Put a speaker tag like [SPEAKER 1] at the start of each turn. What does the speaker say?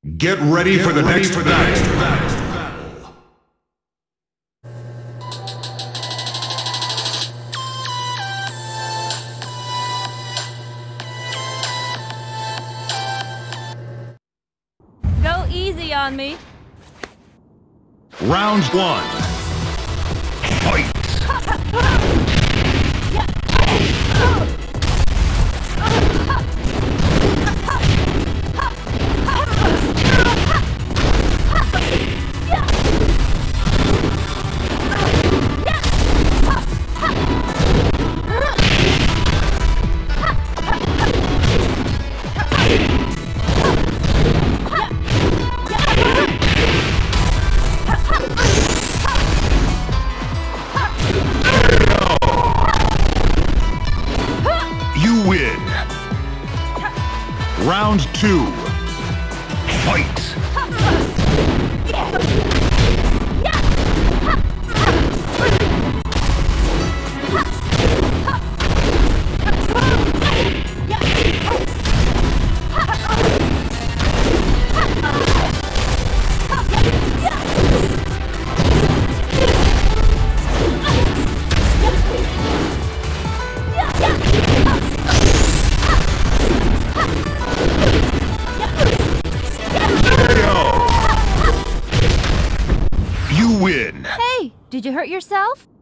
[SPEAKER 1] Get ready for the next battle.
[SPEAKER 2] Go easy on me.
[SPEAKER 1] Round 1. Fight! You win. Round 2. Fight! You win.
[SPEAKER 2] Hey, did you hurt yourself?